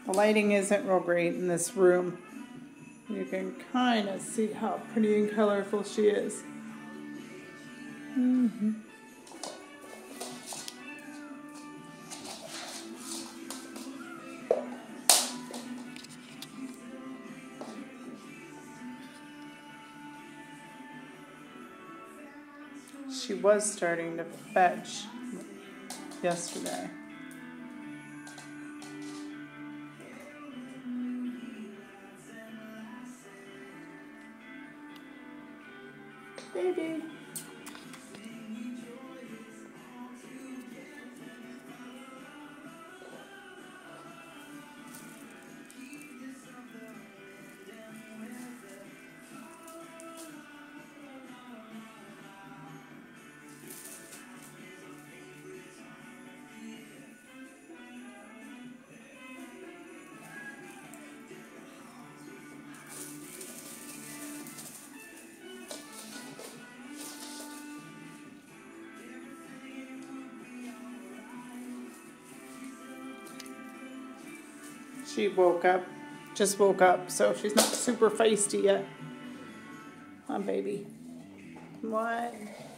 The lighting isn't real great in this room. You can kind of see how pretty and colorful she is. She was starting to fetch yesterday. Baby. She just woke up, so she's not super feisty yet. Come on, baby. Come on.